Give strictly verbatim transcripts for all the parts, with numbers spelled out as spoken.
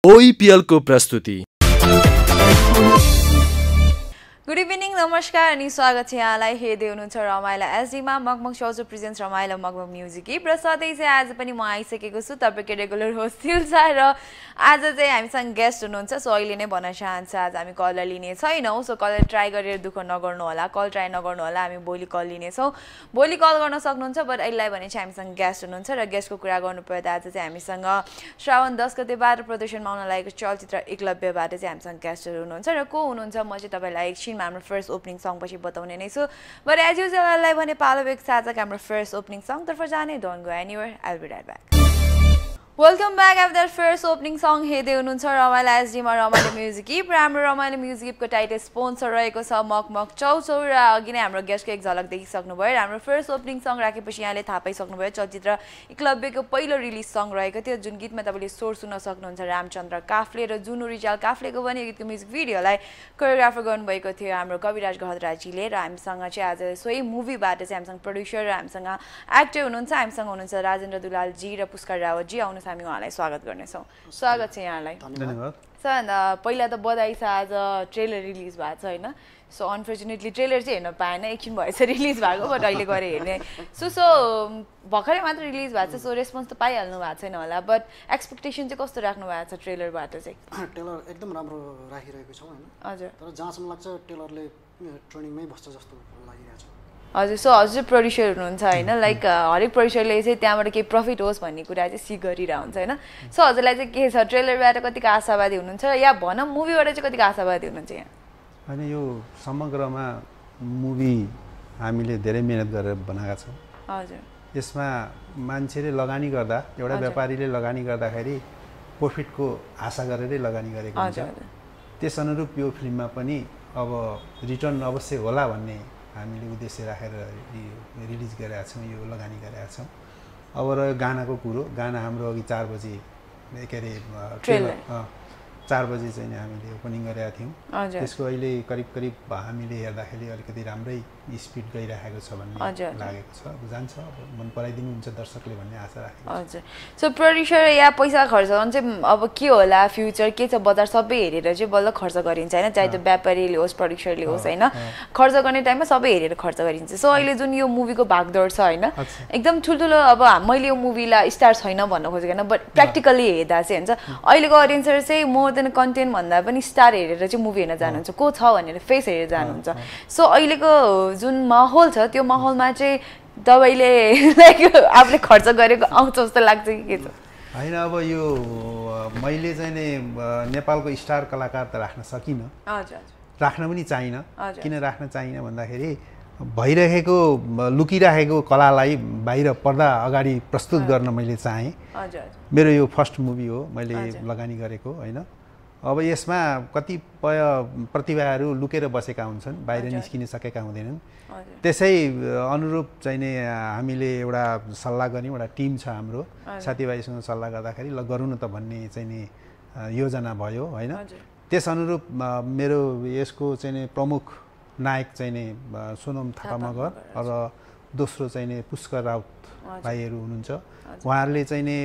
ओईपीएल को प्रस्तुति। Good evening नमस्कार अनि स्वागत छ यहाँलाई हेर्दै हुनुहुन्छ रमाइलो एसडीमा मगमग शो प्रेजेन्ट्स रमाइलो मगमग म्युजिक र सधैँ चाहिँ आज पनि म आइसकेको छु तपाईँको रेगुलर होस्ट सिल्सा र आज चाहिँ हामीसँग गेस्ट हुनुहुन्छ सो अहिले नै भन्न चाहन्छु आज हामी कलर लिने छैनौँ सो कलर ट्राई गरेर दुःख नगर्नु होला कल ट्राई नगर्नु होला हामी भोलि कल लिनेछौँ भोलि कल गर्न सक्नुहुन्छ बट अहिलेलाई भने चाहिँ हामीसँग गेस्ट हुनुहुन्छ र गेस्टको कुरा गर्नुपर्दा आज चाहिँ हामीसँग श्रावण दस गतेबाट प्रदर्शनमा आउन लागेको चलचित्र एकलव्यबाट चाहिँ हामीसँग गेस्टहरू हुनुहुन्छ र को हुनुहुन्छ म चाहिँ तपाईँलाई एकछिन हाम्रो फर्स्ट ओपनिङ सङ पछि बताउने नै छु बट एज युजुअललाई भने पालो एक साझा हाम्रो फर्स्ट ओपनिङ सङ तर्फ जाने don't go anywhere I will be right back welcome back after first opening song हेर्दै हुनुहुन्छ रमाइलो एसडीमा रमाइलो म्युजिक र हाम्रो रमाइलो म्युजिकको टाइटल स्पोन्सर रहेको छ मगमग चौचौ र अघि नै हाम्रो गेस्टको एक झलक देखिसक्नुभयो हाम्रो फर्स्ट ओपनिङ सङ राखेपछि यहाँले थाहा पाइसक्नुभयो चलचित्र एकलव्यको पहिलो रिलिज सङ रहेको थियो जुन गीतमा तपाईँले सोर सुन्न सक्नुहुन्छ रामचन्द्र काफ्ले र जुन रिजाल काफ्लेको पनि यो गीतको म्युजिक भिडियोलाई कोरियोग्राफर गर्नुभएको थियो हाम्रो कविराज गहतराजीले र हामीसँग चाहिँ आज सोही मुभीबाट चाहिँ हामीसँग प्रड्युसर र हामीसँग एक्टर हुनुहुन्छ हामीसँग हुनुहुन्छ राजेन्द्र दुलालजी र पुष्कर रावतजी आउनु हामी उहाँलाई स्वागत गर्नेछौँ स्वागत छ यहाँलाई धन्यवाद सबभन्दा पहिला त बधाई छ आज ट्रेलर रिलिज भएको छ होइन सो अनफर्चुनेटली ट्रेलर चाहिँ हेर्न पाएन एकछिन भएछ रिलिज भएको बट अहिले गएर हेर्ने सो सो भर्खरै मात्र रिलिज भएको छ सो रेस्पोन्स त पाइहाल्नु भएको छैन होला बट एक्सपेक्टेसन चाहिँ कस्तो राख्नु भएको छ ट्रेलरबाट चाहिँ ट्रेलर एकदम राम्रो राखिरहेको छौँ होइन हजुर तर जहाँसम्म लाग्छ ट्रेलरले ट्रेनिङमै बस्छ जस्तो लागिरहेको छ हजुर सो हजुर प्रड्युसर हुनुहुन्छ होइन लाइक हरेक प्रड्युसरले चाहिँ त्यहाँबाट केही प्रफिट होस् भन्ने कुरा चाहिँ सिक गरिरहेको हुन्छ होइन सो हजुरलाई चाहिँ के छ ट्रेलरबाट कतिको आशावादी हुनुहुन्छ या भनौँ मुभीबाट चाहिँ कतिको आशावादी हुनुहुन्छ यहाँ होइन यो समग्रमा मुभी हामीले धेरै मेहनत गरेर बनाएका छौँ हजुर यसमा मान्छेले लगानी गर्दा एउटा व्यापारीले लगानी गर्दाखेरि प्रफिटको आशा गरेरै लगानी गरेको हुन्छ त्यस अनुरूप यो फिल्ममा पनि अब रिटर्न अवश्य होला भन्ने हामीले उद्देश्य राखेर रिलिज गरेका छौँ यो लगानी गरेका छौँ अब रह्यो गानाको कुरो गाना हाम्रो अघि चार बजी के अरे ट्रेलर चार बजी चाहिँ हामीले ओपनिङ गरेका थियौँ त्यसको अहिले करिब करिब हामीले हेर्दाखेरि अलिकति राम्रै स्पिड गइरहेको छ भन्ने लागेको छ अब जान्छ अब मन पराइदिनुहुन्छ दर्शकले भन्ने आशा राखेको हजुर सो प्रड्युसर या पैसा खर्च गर्नु चाहिँ अब के होला फ्युचर के छ बजार सबै हेरेर चाहिँ बल्ल खर्च गरिन्छ होइन चाहे त्यो व्यापारीले होस् प्रड्युसरले होस् होइन खर्च गर्ने टाइममा सबै हेरेर खर्च गरिन्छ सो अहिले जुन यो मुभीको भागदौड छ होइन एकदम ठुल्ठुलो अब मैले यो मुभीलाई स्टार छैन भन्न खोजेको होइन बट प्र्याक्टिकली हेर्दा चाहिँ हुन्छ अहिलेको अडियन्सहरू चाहिँ मोर देन कन्टेन्ट भन्दा पनि स्टार हेरेर चाहिँ मुभी हेर्न जानुहुन्छ को छ भनेर फेस हेरेर जानुहुन्छ सो अहिलेको जुन माहौल छ त्यो माहौलमा चाहिँ तपाईँले लाइक आफूले खर्च गरेको आउँछ जस्तो लाग्छ कि के छ होइन अब यो मैले चाहिँ नि नेपालको स्टार कलाकार त राख्न सकिनँ हजुर राख्न पनि चाहिनँ किन राख्न चाहिनँ भन्दाखेरि भइरहेको लुकिरहेको कलालाई बाहिर पर्दा अगाडि प्रस्तुत गर्न मैले चाहेँ मेरो यो फर्स्ट मुभी हो मैले लगानी गरेको होइन अब यसमा कतिपय प्रतिभाहरू लुकेर बसेका हुन्छन् बाहिर निस्किन सकेका हुँदैनन् त्यसै अनुरूप चाहिँ नि हामीले एउटा सल्लाह गऱ्यौँ एउटा टिम छ हाम्रो साथीभाइसँग सल्लाह गर्दाखेरि ल गरौँ न त भन्ने चाहिँ नि योजना भयो होइन त्यस अनुरूप मेरो यसको चाहिँ नि प्रमुख नायक चाहिँ नि सोनम थापा मगर र दोस्रो चाहिँ नि पुष्कर राउत भाइहरू हुनुहुन्छ उहाँहरूले चाहिँ नि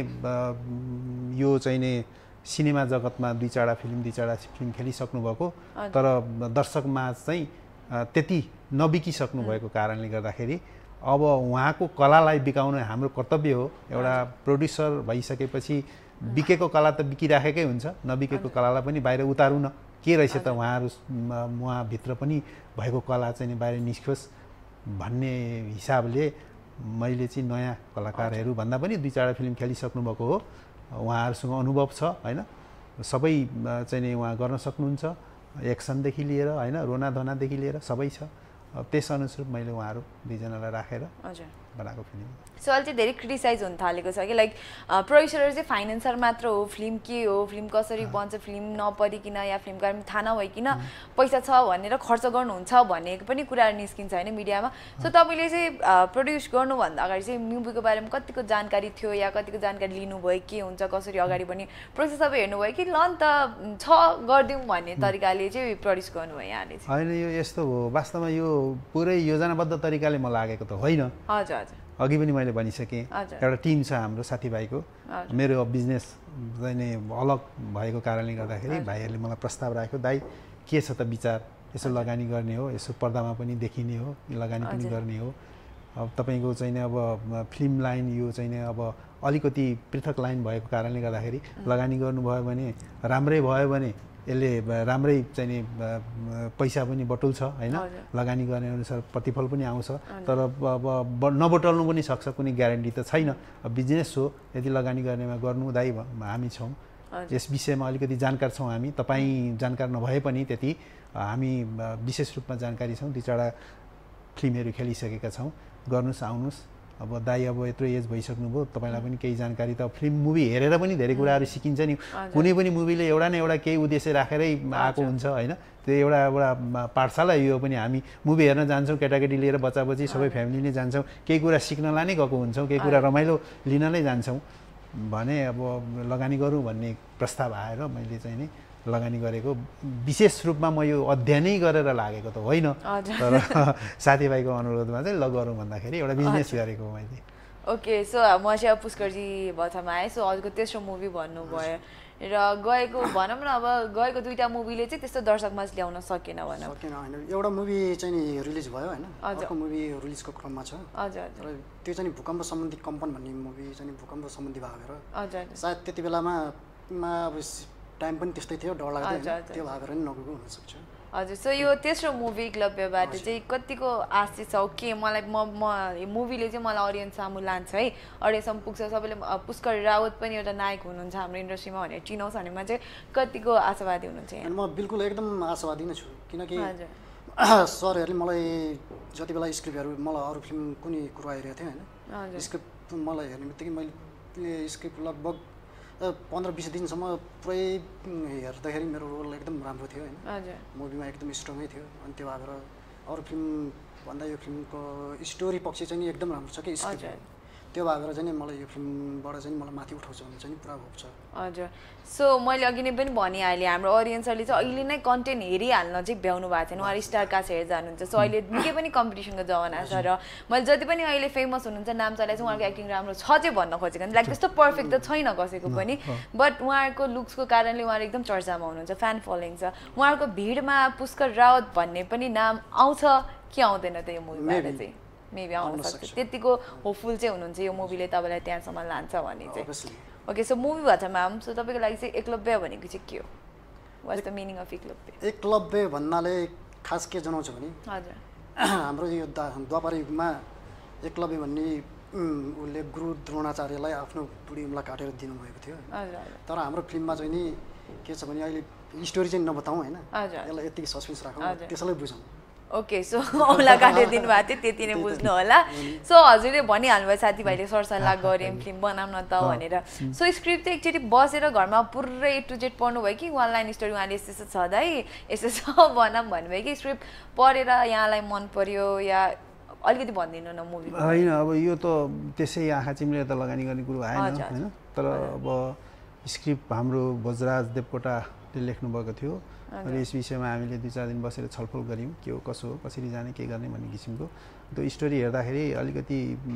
यो चाहिँ नि सिनेमा जगतमा दुई चारवटा फिल्म दुई चारवटा फिल्म खेलिसक्नु भएको तर दर्शकमा चाहिँ त्यति नबिकिसक्नु भएको कारणले गर्दाखेरि अब उहाँको कलालाई बिकाउन हाम्रो कर्तव्य हो एउटा प्रोड्युसर भइसकेपछि बिकेको कला त बिकिराखेकै हुन्छ नबिकेको कलालाई पनि बाहिर उतारौँ न के रहेछ त उहाँहरू उहाँभित्र पनि भएको कला चाहिँ बाहिर निस्कियोस् भन्ने हिसाबले मैले चाहिँ नयाँ कलाकारहरू भन्दा पनि दुई चारवटा फिल्म खेलिसक्नु भएको हो उहाँहरूसँग अनुभव छ होइन सबै चाहिँ नि उहाँ गर्न सक्नुहुन्छ एक्सनदेखि लिएर होइन रोना धनादेखि लिएर सबै छ त्यस अनुसार मैले उहाँहरू दुईजनालाई राखेर बनाएको फिल्म सो अहिले चाहिँ धेरै क्रिटिसाइज हुन थालेको छ कि लाइक प्रोड्युसरहरू चाहिँ फाइनेन्सर मात्र हो फिल्म के हो फिल्म कसरी बन्छ फिल्म नपरिकन या फिल्मको बारेमा थाहा नभइकन पैसा छ भनेर खर्च गर्नुहुन्छ भनेको पनि कुराहरू निस्किन्छ होइन मिडियामा सो तपाईँले चाहिँ प्रड्युस गर्नुभन्दा अगाडि चाहिँ मुभीको बारेमा कतिको जानकारी थियो या कतिको जानकारी लिनुभयो के हुन्छ कसरी अगाडि बढ्ने प्रोसेस सबै हेर्नुभयो कि ल नि त छ गरिदिउँ भन्ने तरिकाले चाहिँ प्रड्युस गर्नुभयो यहाँले होइन यो यस्तो हो वास्तवमा यो पुरै योजनाबद्ध तरिकाले म लागेको त होइन हजुर हजुर अघि पनि मैले भनिसकेँ एउटा टिम छ हाम्रो साथीभाइको मेरो बिजनेस चाहिँ नि अलग भएको कारणले गर्दाखेरि भाइहरूले मलाई प्रस्ताव राख्यो दाइ के छ त विचार यसो लगानी गर्ने हो यसो पर्दामा पनि देखिने हो लगानी पनि गर्ने हो अब तपाईँको चाहिँ नि अब फिल्म लाइन यो चाहिँ नि अब अलिकति पृथक लाइन भएको कारणले गर्दाखेरि लगानी गर्नुभयो भने राम्रै भयो भने यसले राम्रै चाहिँ नि पैसा पनि बटुल्छ होइन लगानी गर्ने अनुसार प्रतिफल पनि आउँछ तर अब नबटुल्नु पनि सक्छ कुनै ग्यारेन्टी त छैन बिजनेस हो यदि लगानी गर्नेमा गर्नु दाइ हामी छौँ यस विषयमा अलिकति जानकार छौँ हामी तपाईँ जानकार नभए पनि त्यति हामी विशेष रूपमा जानकारी छौँ दुई चारवटा फिल्महरू खेलिसकेका छौँ गर्नुहोस् आउनुहोस् अब दाइ अब यत्रो एज भइसक्नुभयो तपाईँलाई पनि केही जानकारी त फिल्म मुभी हेरेर पनि धेरै कुराहरू सिकिन्छ नि कुनै पनि मुभीले एउटा न एउटा केही उद्देश्य राखेरै आएको हुन्छ होइन त्यो एउटा एउटा पाठशाला यो पनि हामी मुभी हेर्न जान्छौँ केटाकेटी लिएर बच्चा बच्ची सबै फ्यामिली नै जान्छौँ केही कुरा सिक्नलाई नै गएको हुन्छौँ केही कुरा रमाइलो लिन नै जान्छौँ भने अब लगानी गरौँ भन्ने प्रस्ताव आएर मैले चाहिँ नि लगानी गरेको विशेष रूपमा म यो अध्ययनै गरेर लागेको त होइन तर साथीभाइको अनुरोधमा चाहिँ ल गरौँ भन्दाखेरि एउटा बिजनेस गरेको मैले ओके सो म चाहिँ अब पुष्करजी भछामा आएँ सो हजुरको तेस्रो मुभी भन्नुभयो र गएको भनौँ न अब गएको दुईवटा मुभीले चाहिँ त्यस्तो दर्शकमा ल्याउन सकेन भनौँ सकेन होइन एउटा मुभी चाहिँ नि रिलिज भयो होइन अर्को मुभी रिलिजको क्रममा छ हजुर तर त्यो चाहिँ भूकम्प सम्बन्धी कम्पन भन्ने मुभी चाहिँ भूकम्प सम्बन्धी भागेर हजुर सायद त्यति बेलामा अब टाइम पनि त्यस्तै थियो डर लाग्थ्यो त्यो भागेर नि नगएको हुनसक्छ हजुर सो यो तेस्रो मुभी एकलव्यबाट चाहिँ कतिको आशा छ के मलाई म म मुभीले चाहिँ मलाई अडियन्स सामु लान्छ है अडियन्ससम्म पुग्छ सबैले पुष्कर रावत पनि एउटा नायक हुनुहुन्छ हाम्रो इन्डस्ट्रीमा भनेर चिनाउँछ भनेमा चाहिँ कतिको आशावादी हुनुहुन्छ म बिल्कुल एकदम आशावादी नै छु किनकि सरहरूले मलाई जति बेला स्क्रिप्टहरू मलाई अरू फिल्म कुनै कुरो आइरहेको थियो होइन स्क्रिप्ट मलाई हेर्ने बित्तिकै मैले स्क्रिप्ट लगभग पन्ध्र बिस दिनसम्म पुरै हेर्दाखेरि मेरो रोल एकदम राम्रो थियो होइन मुभीमा एकदम स्ट्रङै थियो अनि त्यो भएर अरू फिल्मभन्दा यो फिल्मको स्टोरी पक्ष चाहिँ एकदम राम्रो छ कि स्क्रिप्ट त्यो भएर चाहिँ मलाई यो फिल्मबाट चाहिँ मलाई माथि उठाउँछ भन्ने चाहिँ पुरा होप छ हजुर सो मैले अघि नै पनि भनिहालेँ हाम्रो अडियन्सहरूले चाहिँ अहिले नै कन्टेन्ट हेरिहाल्न चाहिँ भ्याउनु भएको छैन उहाँहरू स्टार कास्ट हेरेर जानुहुन्छ सो अहिले निकै पनि कम्पिटिसनको जमाना छ र मैले जति पनि अहिले फेमस हुनुहुन्छ नाम चलाए चाहिँ उहाँहरूको एक्टिङ राम्रो छ चाहिँ भन्न खोजेको लाइक त्यस्तो पर्फेक्ट त छैन कसैको पनि बट उहाँहरूको लुक्सको कारणले उहाँहरू एकदम चर्चामा हुनुहुन्छ फ्यान फलोइङ छ उहाँहरूको भिडमा पुष्कर रावत भन्ने पनि नाम आउँछ कि आउँदैन त यो मुभीबाट चाहिँ मेबी आउन सक्छ त्यतिको होपफुल चाहिँ हुनुहुन्छ यो मुभीले तपाईँलाई त्यहाँसम्म लान्छ भन्ने चाहिँ ओके सो मुभी भन्छ म्याम सो तपाईँको लागि चाहिँ एकलव्य भनेको चाहिँ के हो what's the meaning of Eklavya Eklavya भन्नाले खास के जनाउँछ भने हजुर हाम्रो यो द्वापर युगमा एकलव्य भन्ने उसले गुरु द्रोणाचार्यलाई आफ्नो बुढी उमला काटेर दिनुभएको थियो तर हाम्रो फिल्ममा चाहिँ नि के छ भने अहिले स्टोरी चाहिँ नबताउँ होइन यसलाई यतिकै सस्पेन्स राखौँ त्यसैलाई बुझौँ ओके सो औँला काटेर दिनुभएको थियो त्यति नै बुझ्नु होला सो हजुरले भनिहाल्नुभयो साथीभाइले सरसल्लाह गऱ्यौँ फिल्म बनाउँ न त भनेर सो स्क्रिप्ट चाहिँ एकचोटि बसेर घरमा पुरै ए टु जेड पढ्नुभयो कि वान लाइन स्टोरी उहाँले यस्तो यस्तो छ दाइ यस्तो छ बनाऊँ भन्नुभयो कि स्क्रिप्ट पढेर यहाँलाई मन पर्यो या अलिकति भनिदिनु न मुभी होइन अब यो त त्यसै आँखा चिम्लेर त लगानी गर्ने कुरो आएन होइन तर अब स्क्रिप्ट हाम्रो भोजराज देवकोटाले लेख्नुभएको थियो र यस विषयमा हामीले दुई चार दिन बसेर छलफल गऱ्यौँ के हो कसो हो कसरी जाने के गर्ने भन्ने किसिमको त्यो स्टोरी हेर्दाखेरि अलिकति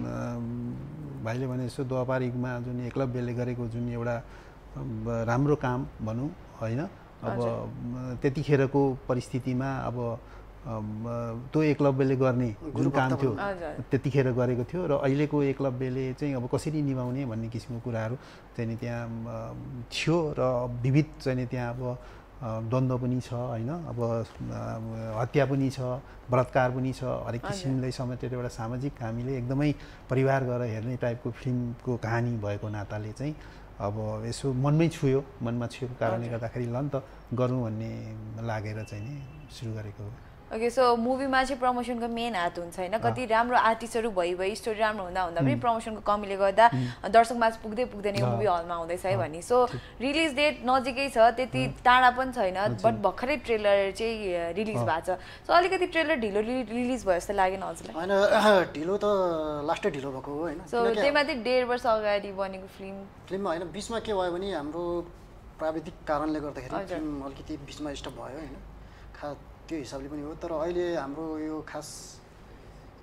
भाइले भने जस्तो द्वापर युगमा जुन एकलव्यले गरेको जुन एउटा राम्रो काम भनौँ होइन अब त्यतिखेरको परिस्थितिमा अब त्यो एकलव्यले गर्ने जुन काम थियो त्यतिखेर गरेको थियो र अहिलेको एकलव्यले चाहिँ अब कसरी निभाउने भन्ने किसिमको कुराहरू चाहिँ त्यहाँ थियो र विविध चाहिँ त्यहाँ अब द्वन्द्व पनि छ होइन अब हत्या पनि छ बलात्कार पनि छ हरेक किसिमलाई समेटेर एउटा सामाजिक हामीले एकदमै परिवार गरेर हेर्ने टाइपको फिल्मको कहानी भएको नाताले चाहिँ अब यसो मनमै छुयो मनमा छुएको कारणले गर्दाखेरि ल नि त गरौँ भन्ने लागेर चाहिँ नि सुरु गरेको हो ओके सो मुभीमा चाहिँ प्रमोसनको मेन हात हुन्छ होइन कति राम्रो आर्टिस्टहरू भइ भइ स्टोरी राम्रो हुँदा हुँदा पनि प्रमोसनको कमीले गर्दा दर्शकमा पुग्दै पुग्दैन यो मुभी हलमा आउँदैछ है भन्ने सो रिलिज डेट नजिकै छ त्यति टाढा पनि छैन बट भर्खरै ट्रेलर चाहिँ रिलिज भएको छ सो अलिकति ट्रेलर ढिलो रिलिज भयो जस्तो लागेन हजुरलाई होइन ढिलो त लास्टै ढिलो भएको हो होइन सो त्यही माथि डेढ वर्ष अगाडि बनेको फिल्म फिल्ममा होइन बिचमा के भयो भने हाम्रो प्राविधिक कारणले गर्दाखेरि फिल्म अलिकति बिचमा स्टप भयो होइन खा त्यो हिसाबले पनि हो तर अहिले हाम्रो यो खास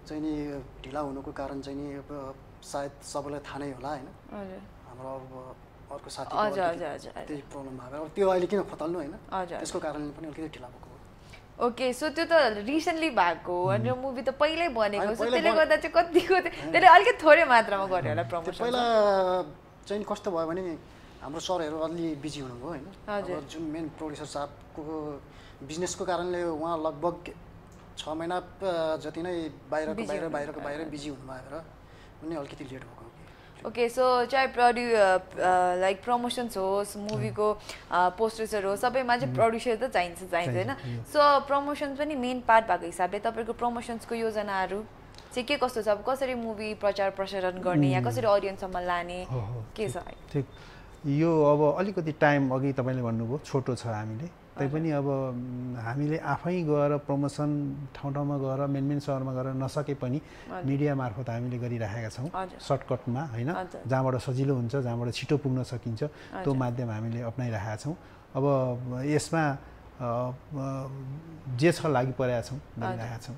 चाहिँ नि ढिला हुनुको कारण चाहिँ नि अब सायद सबैलाई थाहा नै होला होइन हाम्रो अब अर्को साथी त्यही प्रब्लम भयो अब त्यो अहिले किन खोतल्नु होइन त्यसको कारणले पनि अलिकति ढिला भएको ओके सो त्यो त रिसेन्टली भएको अनि मुभी त पहिल्यै बनेको छ त्यसले गर्दा चाहिँ कतिको त्यसले अलिकति थोरै मात्रामा गर्यो होला प्रमोसन पहिला चाहिँ कस्तो भयो भने हाम्रो सरहरू अलि बिजी हुनुभयो होइन जुन मेन प्रोड्युसर साहबको बिजनेसको कारणले उहाँ लगभग छ महिना जति नै बाहिरको बाहिर बाहिरको बाहिर बिजी हुनुभयो र उनी अलिकति लेट भएको ओके सो चाहे प्रड्यु लाइक प्रमोसन्स होस् मुभीको पोस्टर्सहरू होस् सबैमा चाहिँ प्रड्युसर त चाहिन्छ चाहिन्छ होइन सो प्रमोसन्स पनि मेन पार्ट भएको हिसाबले तपाईँको प्रमोसन्सको योजनाहरू चाहिँ के कस्तो छ अब कसरी मुभी प्रचार प्रसारण गर्ने या कसरी अडियन्ससम्म लाने के छ ठिक यो अब अलिकति टाइम अघि तपाईँले भन्नुभयो छोटो छ हामीले तैपनि अब हामीले आफै गएर प्रमोसन ठाउँ ठाउँमा गएर मेन मेन सहरमा गएर नसके पनि मिडिया मार्फत हामीले गरिराखेका छौँ सर्टकटमा होइन जहाँबाट सजिलो हुन्छ जहाँबाट छिटो पुग्न सकिन्छ त्यो माध्यम हामीले अप्नाइरहेका छौँ अब यसमा जे छ लागि परेका छौँ गरिरहेका छौँ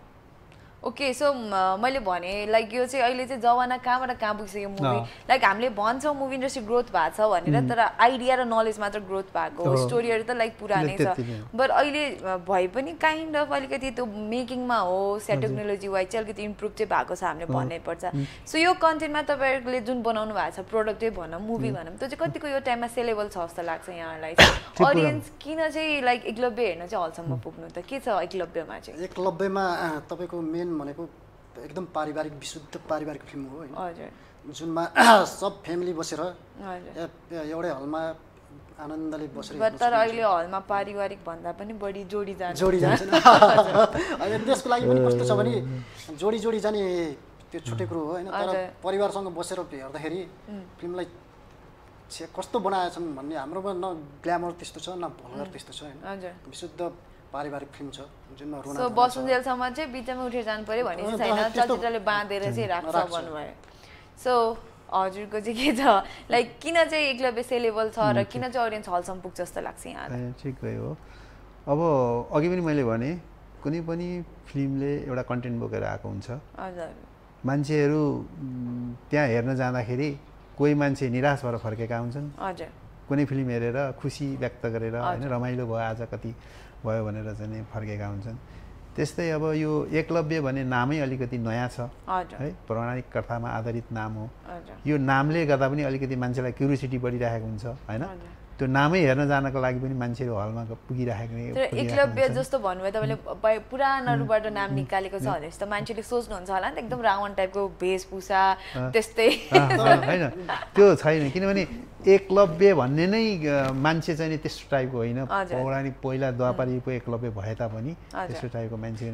ओके सो मैले भने लाइक यो चाहिँ अहिले चाहिँ जमाना कहाँबाट कहाँ पुगिसक्यो मुभी लाइक हामीले भन्छौँ मुभी इन्डस्ट्री ग्रोथ भएको छ भनेर तर आइडिया र नलेज मात्र ग्रोथ भएको स्टोरीहरू त लाइक पुरानै छ बट अहिले भए पनि काइन्ड अफ अलिकति त्यो मेकिङमा होस् या टेक्नोलोजी वाइज चाहिँ अलिकति इम्प्रुभ चाहिँ भएको छ हामीले भन्नै पर्छ सो यो कन्टेन्टमा तपाईँहरूले जुन बनाउनु भएको छ प्रोडक्ट चाहिँ भनौँ मुभी भनौँ त्यो चाहिँ कतिको यो टाइममा सेलेबल छ जस्तो लाग्छ यहाँहरूलाई अडियन्स किन चाहिँ लाइक एकलव्य हेर्न चाहिँ हलसम्म पुग्नु त के छ एकलव्यमा चाहिँ एकलव्यमा तपाईँको मेन भनेको एकदम पारिवारिक विशुद्ध पारिवारिक फिल्म हो होइन जुनमा सब फ्यामिली बसेर एउटै हलमा आनन्दले बसेर तर अहिले हलमा पारिवारिक भन्दा पनि बढी जोडी जान्छ जोडी जान्छ अहिले त्यसको लागि पनि कस्तो छ भने जोडी जोडी जाने त्यो छुट्टै कुरो हो होइन तर परिवारसँग बसेर हेर्दाखेरि फिल्मलाई कस्तो बनाएछन् भन्ने हाम्रोमा न ग्ल्यामर त्यस्तो छ न भल्गर त्यस्तो छ होइन विशुद्ध पारिवारिक फिल्म छ जुनमा रोना सो बसुन्जेलसम्म चाहिँ बिचमा उठेर जानु पर्यो भन्ने चाहिँ छैन चलचित्रले बाँधेर चाहिँ राख्छ भन्नुभयो सो हजुरको चाहिँ के छ लाइक किन चाहिँ एकलव्य सेलेबल छ र किन चाहिँ अडियन्स हलसम्म पुग्छ जस्तो लाग्छ यहाँलाई ठिकै हो अब अघि पनि मैले भने कुनै पनि फिल्मले एउटा कन्टेन्ट बोकेर आएको हुन्छ हजुर मान्छेहरू त्यहाँ हेर्न जाँदाखेरि कोही मान्छे निराश भएर फर्केका हुन्छन् हजुर कुनै फिल्म हेरेर खुसी व्यक्त गरेर होइन रमाइलो भयो आज कति भयो भनेर चाहिँ फर्केका हुन्छन् त्यस्तै अब यो एकलव्य भन्ने नामै अलिकति नयाँ छ है पौराणिक कथामा आधारित नाम हो यो नामले गर्दा पनि अलिकति मान्छेलाई क्युरियोसिटी बढिरहेको हुन्छ होइन त्यो नामै हेर्न जानको लागि पनि मान्छेहरू हलमा पुगिरहेको एकलव्य जस्तो भन्नुभयो तपाईँले पुरानहरूबाट नाम निकालेको छ भने जस्तो मान्छेले सोच्नुहुन्छ होला नि त एकदम रावण टाइपको वेशभूषा त्यस्तै होइन त्यो छैन किनभने एकलव्य भन्ने नै मान्छे चाहिँ त्यस्तो टाइपको होइन पौराणिक पहिला द्वापर युगको एकलव्य भए तापनि त्यस्तो टाइपको मान्छे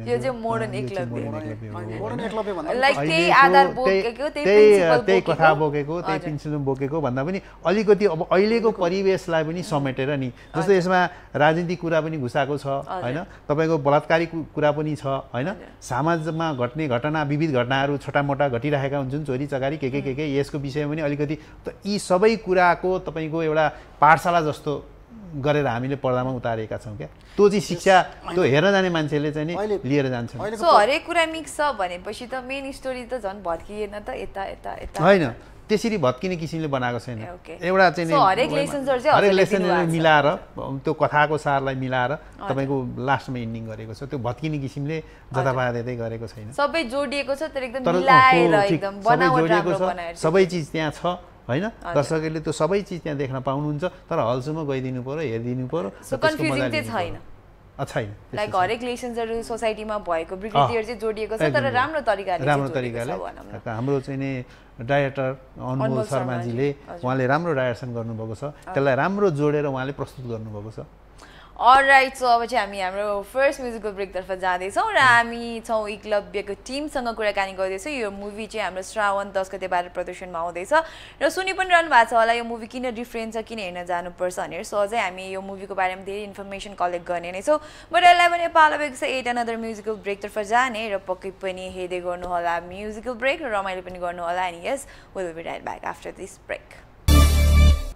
त्यही कथा बोकेको त्यही प्रिन्सिपल बोकेको भन्दा पनि अलिकति अब अहिलेको परिवेशलाई पनि समेटेर नि जस्तो यसमा राजनीतिक कुरा पनि घुसाएको छ होइन तपाईँको बलात्कारिक कुरा पनि छ होइन समाजमा घट्ने घटना विविध घटनाहरू छोटामोटा घटिरहेका हुन्छन् चोरी चकारी के के के के यसको विषयमा पनि अलिकति त यी सबै कुराको तपाईँको एउटा पाठशाला जस्तो गरेर हामीले पर्दामा उतारेका छौँ क्या त्यो चाहिँ शिक्षा त्यो हेर्न जाने मान्छेले चाहिँ नि लिएर जान्छ सो हरेक कुरा मिक्स छ भनेपछि त मेन स्टोरी त झन् भत्किएन त यता यता यता होइन त्यसरी भत्किने किसिमले बनाएको छैन एउटा चाहिँ हरेक लेसन्सहरु चाहिँ हरेक लेसनहरु मिलाएर त्यो कथाको सारलाई मिलाएर तपाईको लास्टमा एन्डिङ गरेको छ त्यो भत्किने किसिमले जताभादै गरेको छैन सबै जोडिएको छ तर एकदम मिलाएर एकदम बनावट राम्रो बनाएर सबै चीज त्यहाँ छ हैन दर्शकहरूले त्यो सबै चीज त्यहाँ देख्न पाउनुहुन्छ तर हलसम्म गइदिनु पर्यो हेरिदिनु पर्यो सो कन्फ्युजिङ चाहिँ छैन छैन लाइक हरेक लेसन्सहरु सोसाइटीमा भएको विकृतिहरु चाहिँ जोडिएको छ तर राम्रो तरिकाले राम्रो तरिकाले हाम्रो चाहिँ नि डाइरेक्टर अनमोल शर्माजीले उहाँले राम्रो डाइरेक्सन गर्नुभएको छ त्यसलाई राम्रो जोडेर उहाँले प्रस्तुत गर्नुभएको छ अलराइट सो अब चाहिँ हामी हाम्रो फर्स्ट म्युजिकल ब्रेकतर्फ जाँदैछौँ र हामी छौँ एकलव्यको टिमसँग कुराकानी गर्दैछौँ यो मुभी चाहिँ हाम्रो श्रावण दस गतेबाट प्रदर्शनमा आउँदैछ र सुनि पनि रहनु भएको छ होला यो मुभी किन डिफ्रेन्ट छ किन हेर्न जानुपर्छ भनेर सो अझै हामी यो मुभीको बारेमा धेरै इन्फर्मेसन कलेक्ट गर्ने नै छौँ बट यसलाई पनि पालो भएको छ एट अनदर म्युजिकल ब्रेकतर्फ जाने र पक्कै पनि हेर्दै गर्नु होला म्युजिकल ब्रेक र रमाइलो पनि गर्नु होला and yes will be right back after this break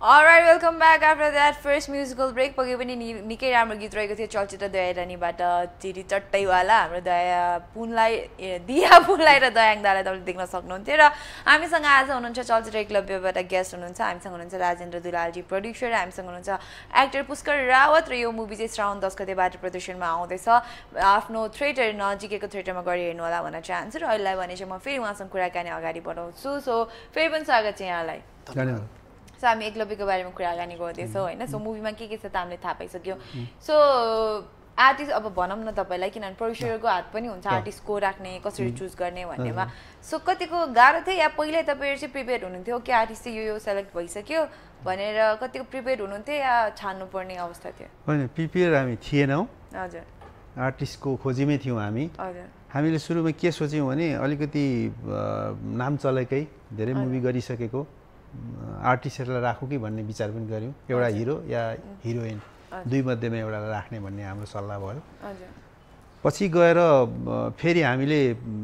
Alright, welcome back after that first musical break. पक्कै पनि निकै राम्रो गीत रहेको थियो चलचित्र दयारानीबाट चिरी चट्टैवाला हाम्रो दया पुनलाई दिया पुनलाई र दयाङ दालाई तपाईले देख्न सक्नुहुन्थ्यो र हामीसँग आज हुनुहुन्छ चलचित्र एकलव्यबाट गेस्ट हुनुहुन्छ हामीसँग हुनुहुन्छ राजेन्द्र दुलालजी प्रोड्युसर हामीसँग हुनुहुन्छ एक्टर पुष्कर रावत र यो मुभी चाहिँ श्रावण दस गतेबाट प्रदर्शनमा आउँदैछ आफ्नो थिएटर नजिकैको थिएटरमा गरी हेर्नु होला भन्न चाहन्छु र अहिलेलाई भने चाहिँ म फेरि उहाँसँग कुराकानी अगाडि बढाउँछु सो फेरि पनि स्वागत छ यहाँलाई धन्यवाद सो हामी एकलव्यको बारेमा कुराकानी गर्दैछौँ होइन सो मुभीमा के के छ त हामीले थाहा पाइसक्यो सो आर्टिस्ट अब भनौँ न तपाईँलाई किनभने प्रोड्युसरको हात पनि हुन्छ आर्टिस्टको राख्ने कसरी चुज गर्ने भन्नेमा सो कतिको गाह्रो थियो या पहिल्यै तपाईँहरू चाहिँ प्रिपेयर हुनुहुन्थ्यो कि आर्टिस्ट चाहिँ यो यो सेलेक्ट भइसक्यो भनेर कतिको प्रिपेयर हुनुहुन्थ्यो या छान्नुपर्ने अवस्था थियो होइन प्रिपेयर हामी थिएनौँ हजुर आर्टिस्टको खोजीमै थियौँ हामी हजुर हामीले सुरुमा के सोच्यौँ भने अलिकति नाम चलेकै धेरै मुभी गरिसकेको आर्टिस्टहरूलाई राखौँ कि भन्ने विचार पनि गऱ्यौँ एउटा हिरो या हिरोइन दुई मध्येमा एउटालाई राख्ने भन्ने हाम्रो सल्लाह भयो पछि गएर फेरि हामीले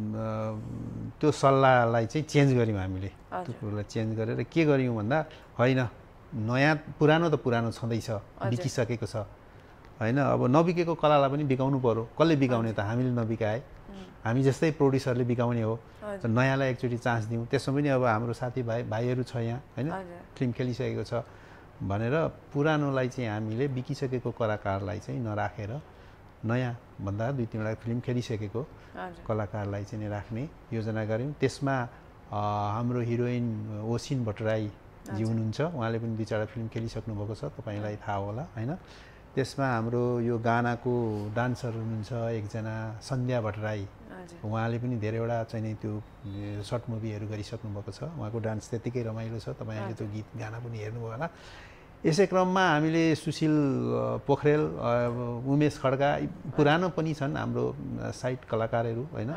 त्यो सल्लाहलाई चाहिँ चेन्ज गऱ्यौँ हामीले त्यो कुरोलाई चेन्ज गरेर के गऱ्यौँ भन्दा होइन नयाँ पुरानो त पुरानो छँदैछ बिकिसकेको छ होइन अब नबिकेको कलालाई पनि बिकाउनु पर्यो कसले बिकाउने त हामीले नबिकाए हामी जस्तै प्रोड्युसरले बिकाउने हो नयाँलाई एकचोटि चान्स दिउँ त्यसमा पनि अब हाम्रो साथीभाइ भाइहरू छ यहाँ होइन फिल्म खेलिसकेको छ भनेर पुरानोलाई चाहिँ हामीले बिकिसकेको कलाकारलाई चाहिँ नराखेर नयाँ भन्दा दुई तिनवटा फिल्म खेलिसकेको कलाकारलाई चाहिँ राख्ने योजना गऱ्यौँ त्यसमा हाम्रो हिरोइन ओसिन भट्टराईजी हुनुहुन्छ उहाँले पनि दुई चारवटा फिल्म खेलिसक्नु भएको छ तपाईँलाई थाहा होला होइन त्यसमा हाम्रो यो गानाको डान्सर हुनुहुन्छ एकजना सन्ध्या भट्टराई उहाँले पनि धेरैवटा चाहिँ त्यो सर्ट मुभीहरू गरिसक्नु भएको छ उहाँको डान्स त्यतिकै रमाइलो छ तपाईँहरूले त्यो गीत गाना पनि हेर्नुभयो होला यसै क्रममा हामीले सुशील पोखरेल उमेश खड्का पुरानो पनि छन् हाम्रो साइड कलाकारहरू होइन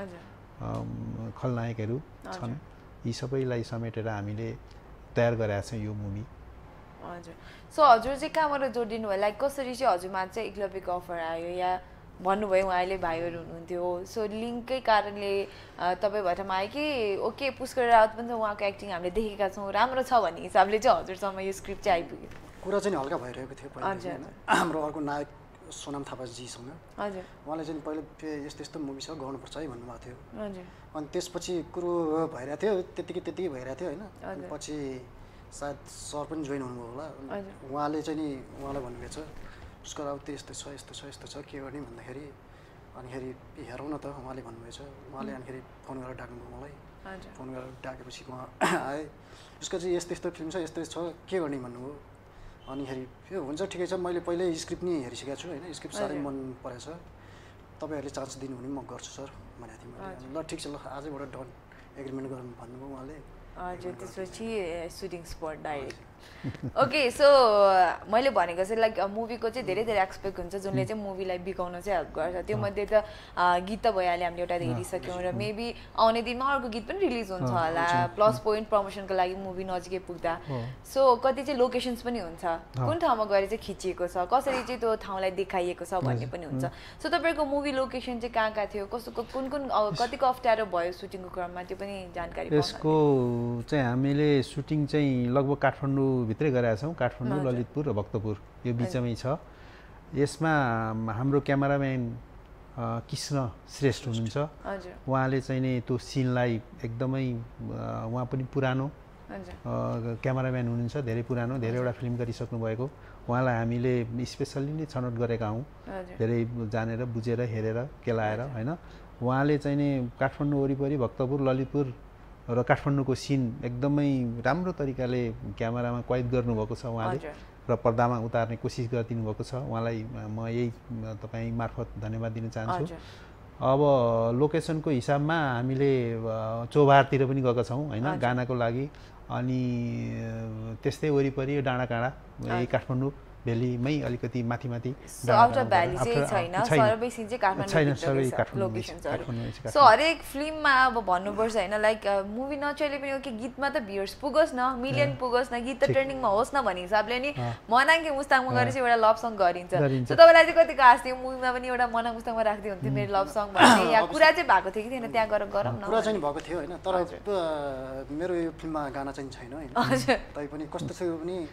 खलनायकहरू छन् यी सबैलाई समेटेर हामीले तयार गरेका छौँ यो मुभी हजुर सो हजुर चाहिँ कहाँबाट जोडिनु भयो लाइक कसरी चाहिँ हजुरमा चाहिँ एकलव्यको अफर आयो या भन्नुभयो उहाँले भाइहरू हुनुहुन्थ्यो सो लिङ्ककै कारणले तपाईँ भट्टमा आयो कि ओके पुष्कर रावत पनि छ उहाँको एक्टिङ हामीले देखेका छौँ राम्रो छ भन्ने हिसाबले चाहिँ हजुरसम्म यो स्क्रिप्ट चाहिँ आइपुग्यो कुरा चाहिँ हल्का भइरहेको थियो पहिला हाम्रो अर्को नायक सोनाम थापाजीसँग हजुर उहाँले चाहिँ पहिले यस्तो यस्तो मुभी छ गर्नुपर्छ है भन्नुभएको थियो हजुर अनि त्यसपछि कुरो भइरहेको थियो त्यतिकै त्यतिकै भइरहेको थियो होइन पछि सायद सर पनि जोइन हुनुभयो होला उहाँले चाहिँ नि उहाँलाई भन्नुभएको छ उसको अब यस्तो छ यस्तो छ यस्तो छ के गर्ने भन्दाखेरि अनिखेरि हेरौँ न त उहाँले भन्नुभएछ उहाँले अनिखेरि फोन गरेर डाक्नुभयो मलाई फोन गरेर डाकेपछि उहाँ आएँ उसको चाहिँ यस्तो यस्तो फिल्म छ यस्तो छ के गर्ने भन्नुभयो अनिखेरि यो हुन्छ ठिकै छ मैले पहिल्यै स्क्रिप्ट नि हेरिसकेको छु होइन स्क्रिप्ट साह्रै मन परेछ तपाईँहरूले चान्स दिनुहुने म गर्छु सर भनेको थिएँ मैले ल ठिक छ ल आजैबाट डन एग्रिमेन्ट गरौँ भन्नुभयो उहाँले हजुर त्यसपछि shooting spot direct okay so मैले भनेको चाहिँ लाइक मुभीको चाहिँ धेरै धेरै एक्सपेक्ट हुन्छ जुनले चाहिँ मुभीलाई बिकाउन चाहिँ हेल्प गर्छ त्यो मध्ये त गीत त भइहाल्यो हामीले एउटा हेरिसक्यौँ र मेबी आउने दिनमा अर्को गीत पनि रिलिज हुन्छ होला प्लस पोइन्ट प्रमोसनको लागि मुभी नजिकै पुग्दा सो कति चाहिँ लोकेसन्स पनि हुन्छ कुन ठाउँमा गएर चाहिँ खिचिएको छ कसरी चाहिँ त्यो ठाउँलाई देखाइएको छ भन्ने पनि हुन्छ सो तपाईँको मुभी लोकेसन चाहिँ कहाँ कहाँ थियो कस्तो कुन कुन कतिको अप्ठ्यारो भयो सुटिङको क्रममा त्यो पनि जानकारी यसको चाहिँ हामीले सुटिङ चाहिँ लगभग काठमाडौँ भित्रै गरेका छौँ काठमाडौँ ललितपुर र भक्तपुर यो बिचमै छ यसमा हाम्रो क्यामेराम्यान कृष्ण श्रेष्ठ हुनुहुन्छ उहाँले चाहिँ नि त्यो सिनलाई एकदमै उहाँ पनि पुरानो क्यामेराम्यान हुनुहुन्छ धेरै पुरानो धेरैवटा फिल्म गरिसक्नु भएको उहाँलाई हामीले स्पेसल्ली नै छनौट गरेका हौँ धेरै जानेर बुझेर हेरेर केलाएर होइन उहाँले चाहिँ नि काठमाडौँ वरिपरि भक्तपुर ललितपुर र काठमाडौँको सिन एकदमै राम्रो तरिकाले क्यामेरामा कैद गर्नुभएको छ उहाँले र पर्दामा उतार्ने कोसिस गरिदिनु भएको छ उहाँलाई म यही तपाईँ मार्फत धन्यवाद दिन चाहन्छु अब लोकेसनको हिसाबमा हामीले चौबारतिर पनि गएका छौँ होइन गानाको लागि अनि त्यस्तै वरिपरि डाँडा काँडा यही काठमाडौँ भ्यालीमै अलिकति माथि माथि आउटर भ्याली चाहिँ छैन सबै सिन चाहिँ काठमाडौँ लोकेसन्सहरु सो हरेक फिल्ममा अब भन्नुपर्छ हैन लाइक मुभी नचले पनि ओके गीतमा त भ्युअर्स पुगोस् न मिलियन पुगोस् न गीत त ट्रेन्डिङमा होस् न भन्ने हिसाबले नि मनाङ के मुस्ताङमा गरे चाहिँ एउटा लभ सङ गरिन्छ सो तपाईलाई चाहिँ कतिको आश थियो मुभीमा पनि एउटा मनाङ मुस्ताङमा राख्दै हुन्थ्यो मेरो लभ सङ भन्ने या कुरा चाहिँ भएको थियो कि थिएन त्यहाँ गएर गरौँ न कुरा चाहिँ भएको थियो हैन तर मेरो यो फिल्ममा गाना चाहिँ छैन हैन तै पनि कस्तो थियो भने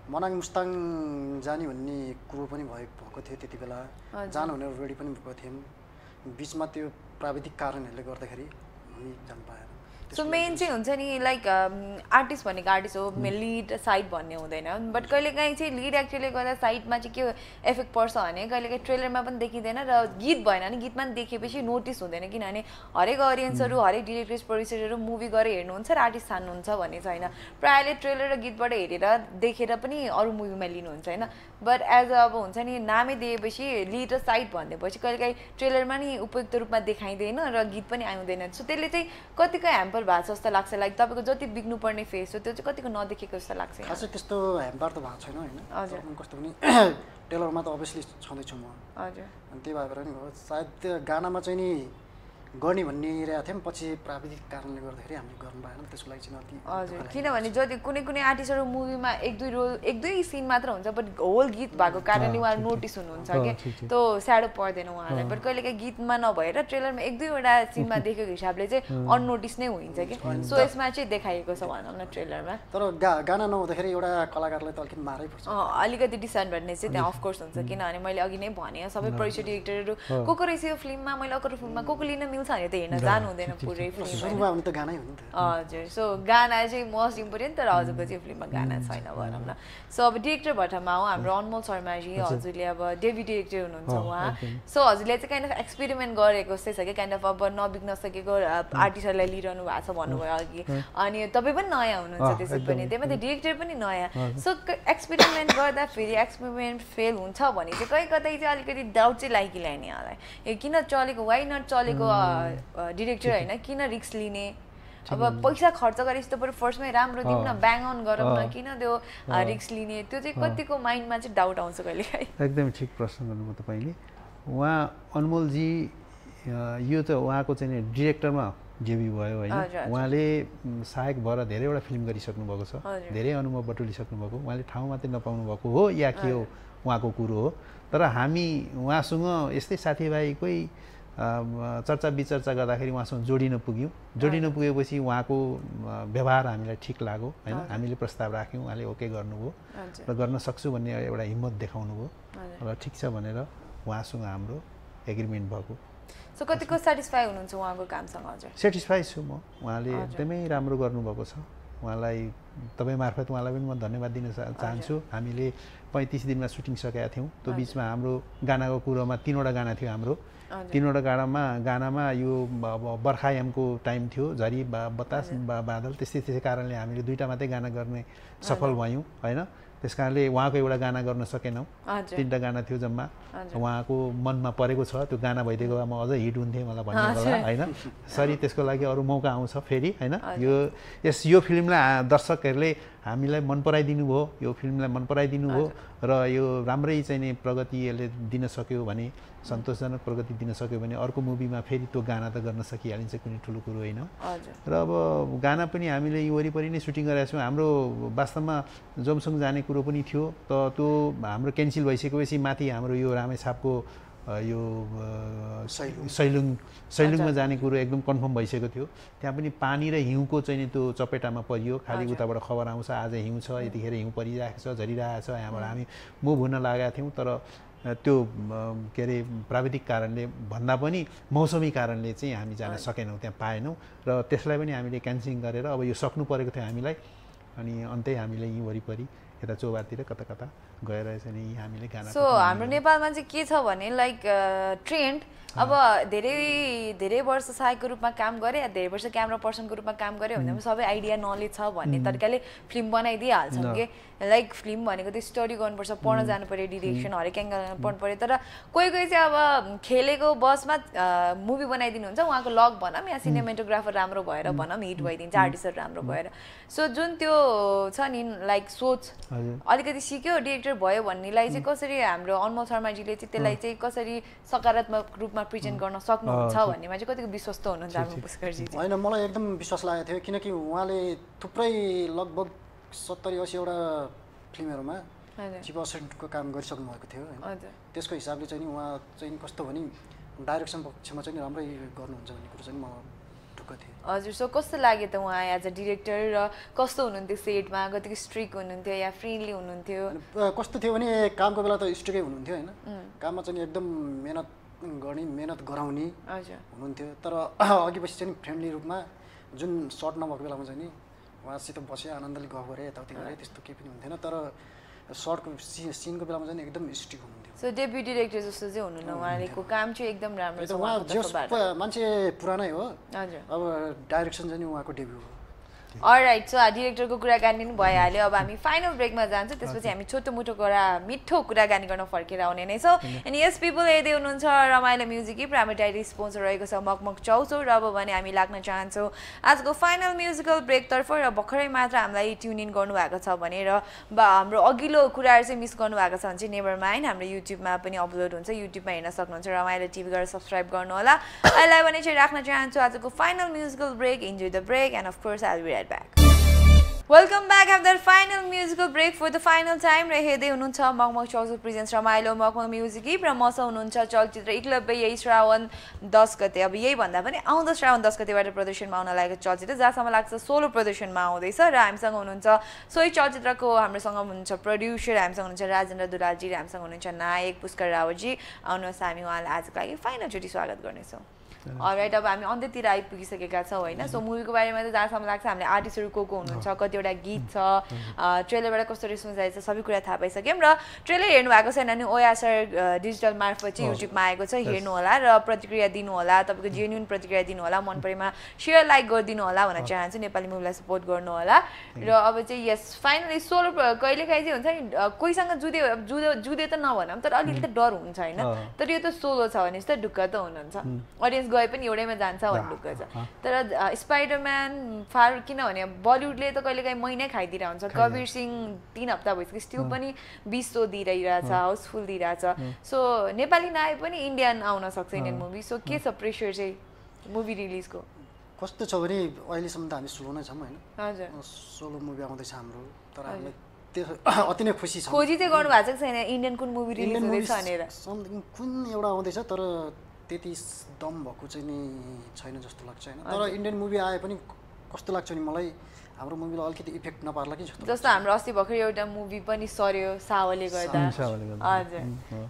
मनाङ मुस्ताङ जाने भन्ने कुरो पनि भएको थियो त्यति बेला जानु भनेर रेडी पनि भएको थियौँ बिचमा त्यो प्राविधिक कारणहरूले गर्दाखेरि हामी जान पाएन सो मेन चाहिँ हुन्छ नि लाइक आर्टिस्ट भनेको आर्टिस्ट हो लिड साइड भन्ने हुँदैन बट कहिलेकाहीँ चाहिँ लिड एक्टरले गर्दा साइडमा चाहिँ के इफेक्ट पर्छ भने कहिलेकाहीँ ट्रेलरमा पनि देखिँदैन र गीत भएन भने गीतमा पनि देखेपछि नोटिस हुँदैन किनभने हरेक अडियन्सहरू हरेक डिरेक्टर्स प्रड्युसरहरू मुभी गरेर हेर्नुहुन्छ र आर्टिस्ट छान्नुहुन्छ भन्ने छैन प्रायःले ट्रेलर र गीतबाट हेरेर देखेर पनि अरू मुभीमा लिनुहुन्छ होइन बट एज अब हुन्छ नि नामै दिएपछि लिड र साइड भनिदिएपछि कहिलेकाहीँ ट्रेलरमा नि उपयुक्त रूपमा देखाइँदैन र गीत पनि आउँदैन सो त्यसले चाहिँ कतिको ह्याम्पर भएको जस्तो लाग्छ लाइक तपाईँको जति बिग्नुपर्ने फेस हो त्यो चाहिँ कतिको नदेखेको जस्तो लाग्छ खासै त्यस्तो ह्याम्पर त भएको छैन होइन हजुर कस्तो पनि टेलरमा त अभियसली छँदैछु म हजुर अनि त्यही भएर नि हो सायद त्यो गानामा चाहिँ नि गर्ने भन्ने इरहेको थियौँ पछि प्राविधिक कारणले गर्दाखेरि हामीले गर्नु पाएन त्यसको लागि चाहिँ अति हजुर किनभने जति कुनै कुनै आर्टिस्टहरू मुभीमा एक दुई रोल एक दुई सिन मात्र हुन्छ बट होल गीत भएको कारणले उहाँहरू नोटिस हुनुहुन्छ कि त्यो स्याडो पर्दैन उहाँलाई बट कहिलेकाहीँ गीतमा नभएर ट्रेलरमा एक दुईवटा सिनमा देखेको हिसाबले चाहिँ अननोटिस नै हुन्छ कि सो यसमा चाहिँ देखाइएको छ भनौँ न ट्रेलरमा तर गा गाना नहुँदाखेरि एउटा कलाकारलाई त अलिकति मारै पर्छ अलिकति डिसएडभान्टेज चाहिँ त्यहाँ अफकोर्स हुन्छ किनभने मैले अघि नै भने सबै प्रड्युसर डिरेक्टरहरू को को रहेछ यो फिल्ममा मैले अर्को फिल्ममा को को लिन मिल्छ भने त हेर्न जानु हुँदैन पुरै फिल्ममा त गानै हो नि त हजुर सो गाना चाहिँ मोस्ट इम्पोर्टेन्ट तर हजुरको चाहिँ फिल्ममा गाना छैन भनौँ न सो अब डिरेक्टर भट्टमा हो हाम्रो अनमोल शर्माजी हजुरले अब डेब्यू डिरेक्टर हुनुहुन्छ उहाँ सो हजुरले चाहिँ काइन्ड अफ एक्सपेरिमेन्ट गरेको जस्तै छ कि काइन्ड अफ अब नबिग्न सकेको आर्टिस्टहरूलाई लिइरहनु भएको छ भन्नुभयो अघि अनि तपाईँ पनि नयाँ हुनुहुन्छ त्यसै पनि त्यही माथि डिरेक्टर पनि नयाँ सो एक्सपेरिमेन्ट गर्दा फेरि एक्सपेरिमेन्ट फेल हुन्छ भने चाहिँ कहीँ कतै चाहिँ अलिकति डाउट चाहिँ लागिरह्यो नि यहाँलाई ए किन चलेको वाइ नट चलेको डिरेक्टर होइन किन रिस्क लिने अब पैसा खर्च गरेपछि त बरु फर्स्टमै राम्रो दिउँ न ब्याङ अन गरौँ न किन त्यो रिस्क लिने त्यो चाहिँ कतिको माइन्डमा चाहिँ डाउट आउँछ कहिलेकाहीँ एकदमै ठिक प्रश्न गर्नुभयो तपाईँले उहाँ अनमोलजी यो त उहाँको चाहिँ डिरेक्टरमा डेब्यू भयो होइन उहाँले सहायक भएर धेरैवटा फिल्म गरिसक्नु भएको छ धेरै अनुभव बटुलिसक्नु भएको उहाँले ठाउँ मात्रै नपाउनु भएको हो या के हो उहाँको कुरो हो तर हामी उहाँसँग यस्तै साथीभाइकै चर्चा विचर्चा गर्दाखेरि उहाँसँग जोडिन पुग्यौँ जोडिन पुगेपछि उहाँको व्यवहार हामीलाई ठिक लाग्यो होइन हामीले प्रस्ताव राख्यौँ उहाँले ओके गर्नुभयो र गर्न सक्छु भन्ने एउटा हिम्मत देखाउनु भयो र ठिक छ भनेर उहाँसँग हाम्रो एग्रिमेन्ट भएको सो कतिको सेटिस्फाई हुनुहुन्छ उहाँको कामसँग हजुर सेटिस्फाई छु म उहाँले एकदमै राम्रो गर्नुभएको छ उहाँलाई तपाईँ मार्फत उहाँलाई पनि म धन्यवाद दिन चाहन्छु हामीले पैँतिस दिनमा सुटिङ सकेका थियौँ त्यो बिचमा हाम्रो गानाको कुरोमा तिनवटा गाना थियो हाम्रो तिनवटा गानामा गानामा यो अब बर्खायामको टाइम थियो झरी बा बतास बा बादल त्यस्तै त्यसै कारणले हामीले दुईवटा मात्रै गाना गर्ने सफल भयौँ होइन त्यस कारणले उहाँको एउटा गाना गर्न सकेनौँ तिनवटा गाना थियो जम्मा उहाँको मनमा परेको छ त्यो गाना भइदिएको भए म अझ हिट हुन्थेँ मलाई भन्ने होला होइन सरी त्यसको लागि अरू मौका आउँछ फेरि होइन यो यस यो फिल्मलाई दर्शकहरूले हामीलाई मन पराइदिनु भयो यो फिल्मलाई मन पराइदिनु भयो र यो राम्रै चाहिँ नि प्रगति यसले दिन सक्यो भने सन्तोषजनक प्रगति दिन सक्यो भने अर्को मुभीमा फेरि त्यो गाना त गर्न सकिहालिन्छ कुनै ठुलो कुरो होइन र अब गाना पनि हामीले यी वरिपरि नै सुटिङ गरेका छौँ हाम्रो वास्तवमा जोमसङ जाने कुरो पनि थियो त त्यो हाम्रो क्यान्सल भइसकेपछि माथि हाम्रो यो रामेछापको यो सैलुङ सैलुङमा जाने कुरो एकदम कन्फर्म भइसकेको थियो त्यहाँ पनि पानी र हिउँको चाहिँ त्यो चपेटामा परियो खालि उताबाट खबर आउँछ आज हिउँ छ यतिखेर हिउँ परिरहेको छ झरिरहेको छ यहाँबाट हामी मुभ हुन लागेका थियौँ तर त्यो के अरे प्राविधिक कारणले भन्दा पनि मौसमी कारणले चाहिँ हामी जान सकेनौँ त्यहाँ पाएनौँ र त्यसलाई पनि हामीले क्यान्सिल गरेर अब यो सक्नु परेको थियो हामीलाई अनि अन्तै हामीले यहीँ वरिपरि यता चौबारतिर कता कता गएर चाहिँ हामीले गाना सो हाम्रो नेपालमा चाहिँ के छ भने लाइक ट्रेन्ड अब धेरै धेरै वर्ष सहायकको रूपमा काम गरे धेरै वर्ष क्यामेरा पर्सनको रूपमा काम गरे भने सबै आइडिया नलेज छ भन्ने तरिकाले फिल्म बनाइदिइहाल्छौँ कि लाइक फिल्म भनेको त्यो स्टडी गर्नुपर्छ पढ्न जानु पऱ्यो डिरेक्सन हरेक एङ्गल पढ्नु पऱ्यो तर कोही कोही चाहिँ अब खेलेको बसमा मुभी बनाइदिनुहुन्छ उहाँको लग भनौँ या सिनेमेटोग्राफर राम्रो भएर भनौँ हिट भइदिन्छ आर्टिस्टहरू राम्रो भएर सो जुन त्यो छ नि लाइक सोच अलिकति सिक्यो डिरेक्टर भयो भन्नेलाई चाहिँ कसरी हाम्रो अनमोल शर्माजीले चाहिँ त्यसलाई चाहिँ कसरी सकारात्मक रूपमा प्रेजेन्ट गर्न सक्नुहुन्छ भन्नेमा चाहिँ कतिको विश्वस्त हुनुहुन्छ हाम्रो पुष्करजी होइन मलाई एकदम विश्वास लागेको थियो किनकि उहाँले थुप्रै लगभग सत्तरी असीवटा फिल्महरूमा चिफ असिस्टेन्टको काम गरिसक्नु भएको थियो होइन त्यसको हिसाबले चाहिँ नि उहाँ चाहिँ कस्तो भने डाइरेक्सन पक्षमा चाहिँ राम्रै गर्नुहुन्छ भन्ने कुरो चाहिँ म ढुक्क थिएँ। हजुर, सो कस्तो लाग्यो त उहाँ एज अ डिरेक्टर र कस्तो हुनुहुन्थ्यो सेटमा, कतिको स्ट्रिक्ट हुनुहुन्थ्यो या फ्रेन्डली हुनुहुन्थ्यो? कस्तो थियो भने कामको बेला त स्ट्रिकै हुनुहुन्थ्यो होइन, काममा चाहिँ एकदम मेहनत गर्ने मेहनत गराउने हुनुहुन्थ्यो, तर अघि पछि चाहिँ फ्रेन्डली रूपमा जुन सर्ट नभएको बेलामा चाहिँ नि उहाँसित बसेँ आनन्दले गफ गरेँ यताउति गरेँ त्यस्तो केही पनि हुन्थेन, तर सर्टको सि सिनको बेलामा चाहिँ एकदम स्ट्रिक हुनुहुन्थ्यो। सो डेब्यू डिरेक्टर जस्तो चाहिँ हुनुहुन्न, उहाँको काम चाहिँ एकदम राम्रो छ। उहाँ जस मान्छे पुरानै हो, हजुर, अब डाइरेक्सन चाहिँ उहाँको डेब्यू हो। अलराइट, सो डिरेक्टरको कुराकानी पनि भइहाल्यो। अब हामी फाइनल ब्रेकमा जान्छौँ, त्यसपछि हामी छोटो मोटो कुरा मिठो कुराकानी गर्न फर्केर आउने नै छौँ। एन्ड यस पिपल यदि हुनुहुन्छ रमाइलो म्युजिक प्राइमेटाइडी स्पोन्सर रहेको छ मगमग चाउचाउ, र अब भने हामी लाग्न चाहन्छौँ आजको फाइनल म्युजिकल ब्रेकतर्फ। र भर्खरै मात्र हामीलाई ट्युन इन गर्नुभएको छ भने र बा हाम्रो अघिल्लो कुराहरू चाहिँ मिस गर्नुभएको छ भने चाहिँ नेभर माइन्ड, हाम्रो युट्युबमा पनि अपलोड हुन्छ, युट्युबमा हेर्न सक्नुहुन्छ, रमाइलो टिभी गरेर सब्सक्राइब गर्नु होला। अहिले भने चाहिँ राख्न चाहन्छु आजको final musical break. Enjoy the break and of course I will be right back. Welcome back after the final musical break for the final time. र हेर्दै हुनुहुन्छ मगमग चाउचाउ प्रेजेन्ट्स रमाइलो मगमग म्युजिक र मसँग हुनुहुन्छ चलचित्र एकलव्य यही श्रावण दस गते, अब यही भन्दा पनि आउँदो श्रावण दस गतेबाट प्रदर्शनमा आउन लागेको चलचित्र, जहाँसम्म लाग्छ सोलो प्रदर्शनमा आउँदैछ। र हामीसँग हुनुहुन्छ सोही चलचित्रको हामीसँग हुनुहुन्छ प्रड्युसर, हामीसँग हुनुहुन्छ राजेन्द्र दुलालजी, र हामीसँग हुनुहुन्छ नायक पुष्कर रावतजी। आउनुहोस् हामी उहाँलाई आजको लागि फाइनलचोटि स्वागत गर्नेछौँ। अलराइट, अब हामी अन्त्यतिर आइपुगिसकेका छौँ होइन। सो मुभीको बारेमा चाहिँ जहाँसम्म लाग्छ हामीले आर्टिस्टहरू को को हुनुहुन्छ, कतिवटा गीत छ, ट्रेलरबाट कस्तो रेस्पोन्स आएछ, सबै कुरा थाहा पाइसक्यौँ। र ट्रेलर हेर्नु भएको छैन भने ओया सर डिजिटल मार्फत चाहिँ युट्युबमा आएको छ, हेर्नु होला र प्रतिक्रिया दिनु होला, तपाईँको जेन्युन प्रतिक्रिया दिनु होला, मन परेमा सेयर लाइक गरिदिनु होला भन्न चाहन्छु, नेपाली मुभीलाई सपोर्ट गर्नु होला। र अब चाहिँ यस फाइनली सोलो कहिलेकाहीँ चाहिँ हुन्छ नि कोहीसँग जुधे जुधे जुधे त नभनौँ, तर अलिकति त डर हुन्छ होइन, तर यो त सोलो छ भने चाहिँ ढुक्क त हुनुहुन्छ, अडियन्स गए पनि एउटैमा जान्छ भन्ने ढुक्क छ। तर स्पाइडरम्यान फार किनभने बलिउडले त कहिलेकाहीँ महिनै खाइदिरहेको हुन्छ, कबीर सिंह तिन हप्ता भइसक्यो स्टिल पनि बिस सौ दिइरहेछ, हाउसफुल दिइरहेछ। सो नेपाली नआए पनि इन्डियन आउन सक्छ इन्डियन मुभी। सो के छ प्रेसर चाहिँ मुभी रिलिजको? कस्तो छ भने अहिलेसम्म त हामी स्लो नै छौँ होइन, हजुर, सोलो मुभी आउँदैछ हाम्रो, तर हामी त्यो अति नै खुसी छौँ। खोजी चाहिँ गर्नु भएको छ छैन इन्डियन कुन मुभी रिलिज हुँदैछ भनेर? समथिङ कुन एउटा आउँदैछ, तर त्यति दम भएको चाहिँ नि छैन जस्तो लाग्छ होइन। तर इन्डियन मुभी आए पनि कस्तो लाग्छ नि मलाई हाम्रो मुभीलाई अलिकति इफेक्ट नपार्ला कि जस्तो। जस्तो हाम्रो अस्ति भर्खर एउटा मुभी पनि सर्यो सावले गर्दा। हजुर,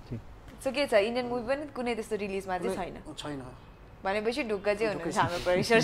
सो के छ इन्डियन मुभी पनि कुनै त्यस्तो रिलिजमा चाहिँ छैन? छैन भनेपछि ढुक्क चाहिँ हुनुहुन्छ हाम्रो प्रोड्युसर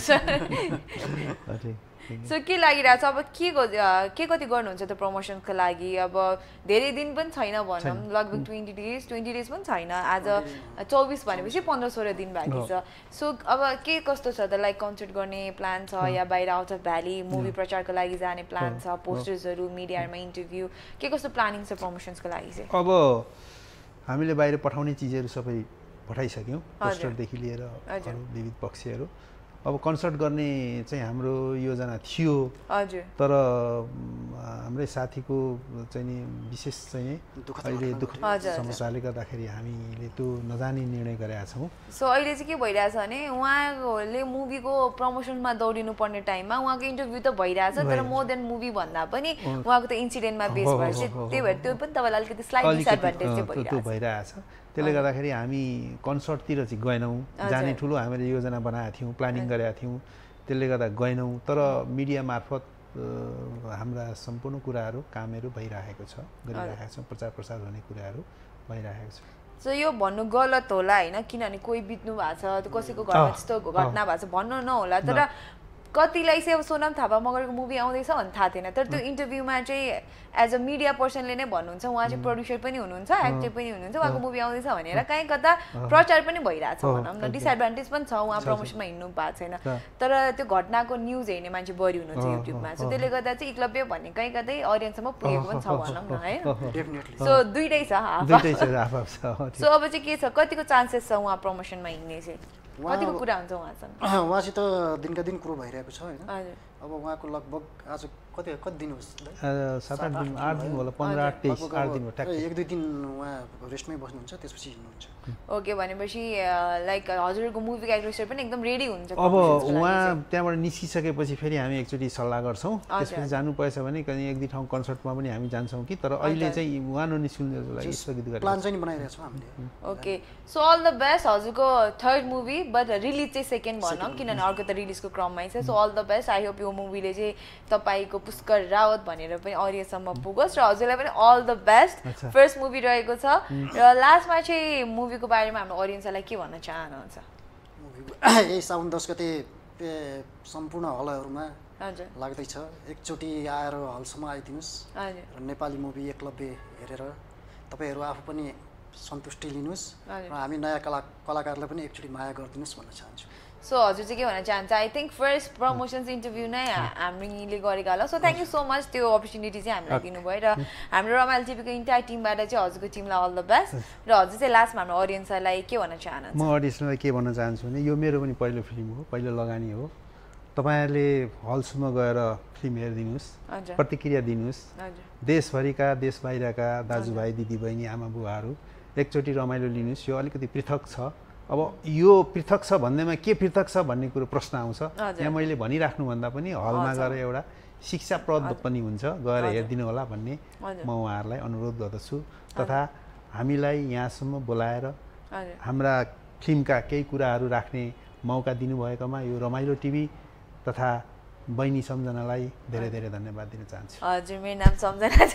सर। सो के लागिरहेको छ अब के के कति गर्नुहुन्छ त प्रमोसनको लागि? अब धेरै दिन पनि छैन भनौँ, लगभग ट्वेन्टी डेज ट्वेन्टी डेज पनि छैन, आज चौबिस भनेपछि पन्ध्र सोह्र दिन बाँकी छ। सो अब के कस्तो छ त, लाइक कन्सर्ट गर्ने प्लान छ या बाहिर आउट अफ भ्याली मुभी प्रचारको लागि जाने प्लान छ, पोस्टर्सहरू मिडियामा इन्टरभ्यू के कस्तो प्लानिङ छ प्रमोसन्सको लागि चाहिँ? अब हामीले बाहिर पठाउने चिजहरू सबै पठाइसक्यौँ, पोस्टरदेखि लिएर विविध पक्षहरू। अब कन्सर्ट गर्ने चाहिँ हाम्रो योजना थियो, तर हाम्रै साथीको चाहिँ नि विशेष चाहिँ अहिले दुःख समस्याले गर्दाखेरि हामीले त्यो नजाने निर्णय गरेका छौँ। सो अहिले चाहिँ के भइरहेछ भने उहाँले मुभीको प्रमोसनमा दौडिनु पर्ने टाइममा उहाँको इन्टरभ्यू त भइरहेछ, तर मोर देन मुभी भन्दा पनि उहाँको त इन्सिडेन्टमा बेस भएर चाहिँ त्यही भएर त्यो पनि तपाईँलाई अलिकति स्लाइट डिसएडभान्टेज चाहिँ भइरहेछ। त्यसले गर्दाखेरि हामी कन्सर्टतिर चाहिँ गएनौँ, जाने ठुलो हामीले योजना बनाएका थियौँ, प्लानिङ गरेका थियौँ, त्यसले गर्दा गएनौँ। तर मिडिया मार्फत हाम्रा सम्पूर्ण कुराहरू कामहरू भइरहेको छ, गरिरहेको छ, प्रचार प्रसार हुने कुराहरू भइरहेको छ। सो यो भन्नु गलत होला होइन, किनभने कोही बित्नु भएको छ, कसैको घरमा त्यस्तो घटना भएको छ भन्नु नहोला, तर कतिलाई चाहिँ अब सोनम थापा मगरको मुभी आउँदैछ भन्ने थाहा थिएन, तर त्यो इन्टरभ्यूमा चाहिँ एज अ मिडिया पर्सनले नै भन्नुहुन्छ, उहाँ चाहिँ प्रड्युसर पनि हुनुहुन्छ, एक्टर पनि हुनुहुन्छ, उहाँको मुभी आउँदैछ भनेर कहीँ कता प्रचार पनि भइरहेछ भनौँ न, डिसएडभान्टेज पनि छ, उहाँ प्रमोसनमा हिँड्नु भएको छैन, तर त्यो घटनाको न्युज हेर्ने मान्छे बढी हुनुहुन्छ युट्युबमा। सो त्यसले गर्दा चाहिँ एकलव्य भन्ने कहीँ कतै अडियन्ससम्म पुगेको पनि छ भनौँ न है। सो दुइटै छ हाफ। सो अब चाहिँ के छ, कतिको चान्सेस छ उहाँ प्रमोसनमा हिँड्ने चाहिँ, कतिको कुरा हुन्छ उहाँसँग? उहाँसित दिनका दिन कुरो भइरहेको छ होइन। अब उहाँको लगभग आज कति कति दिन होस् सात आठ दिन आठ दिन होला पन्ध्र आठ तेइस आठ दिन हो ठ्याक्कै एक दुई दिन उहाँ रेस्टमै बस्नुहुन्छ त्यसपछि हिँड्नुहुन्छ ओके भनेपछि लाइक हजुरको मुभीको एक्ट्रेसहरू पनि एकदम रेडी हुन्छ अब उहाँ त्यहाँबाट निस्किसकेपछि फेरि हामी एकचोटि सल्लाह गर्छौँ त्यसपछि जानु पर्छ भने कहीँ एक दुई ठाउँ कन्सर्टमा पनि हामी जान्छौँ कि तर अहिले चाहिँ उहाँ ननिस्किनुको लागि स्थगित गरेको प्लान चाहिँ बनाइरहेको छौँ हामीले okay so all the best हजुरको थर्ड मुभी बट रिलिज चाहिँ सेकेन्ड भनौँ किनभने अर्को त रिलिजको क्रममै छ so all the best I hope यो मुभीले चाहिँ तपाईँको पुष्कर रावत भनेर पनि अडियन्ससम्म पुगोस् र हजुरलाई पनि all the best first movie रहेको छ र लास्टमा चाहिँ मुभीको बारेमा हाम्रो अडियन्सलाई के भन्न चाहनुहुन्छ यही साउन दस गते सम्पूर्ण हलहरूमा हजुर लाग्दैछ एकचोटि आएर हलसम्म आइदिनुहोस् र नेपाली मुभी एकलव्य हेरेर तपाईँहरू आफू पनि सन्तुष्टि लिनुहोस् र हामी नयाँ कला कलाकारलाई पनि एकचोटि माया गरिदिनुहोस् भन्न चाहन्छु सो हजुर चाहिँ के भन्न चाहन्छ I think first promotions interview नै हामीले गरेका होला so thank you so much त्यो अपर्च्युनिटी चाहिँ हामीलाई दिनुभयो र हाम्रो रमाइलो टिभीको इन्टायर टिमबाट चाहिँ हजुरको टिमलाई अल द बेस्ट र हजुर चाहिँ लास्टमा हाम्रो अडियन्सलाई के भन्न चाहनुहुन्छ म अडियन्सलाई के भन्न चाहन्छु भने यो मेरो पनि पहिलो फिल्म हो पहिलो लगानी हो तपाईँहरूले हलसम्म गएर फिल्म हेरिदिनुहोस् प्रतिक्रिया दिनुहोस् देशभरिका देश बाहिरका दाजुभाइ दिदीबहिनी आमा बुवाहरू एकचोटि रमाइलो लिनुहोस् यो अलिकति पृथक छ अब यो पृथक छ भन्दैमा के पृथक छ भन्ने कुरो प्रश्न आउँछ यहाँ मैले भनिराख्नुभन्दा पनि हलमा गएर एउटा शिक्षाप्रद पनि हुन्छ गएर हेरिदिनु होला भन्ने म उहाँहरूलाई अनुरोध गर्दछु तथा हामीलाई यहाँसम्म बोलाएर हाम्रा फिल्मका केही कुराहरू राख्ने मौका दिनुभएकोमा यो रमाइलो टिभी तथा बहिनी सम्झनालाई धेरै धेरै धन्यवाद दिन चाहन्छु हजुर मेरो नाम सम्झना